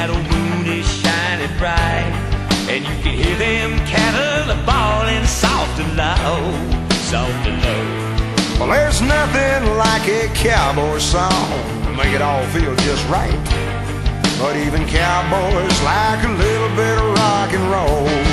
that old moon is shining bright, and you can hear them cattle bawling soft and low, soft and low. Well, there's nothing like a cowboy song to make it all feel just right. But even cowboys like a little bit of rock and roll.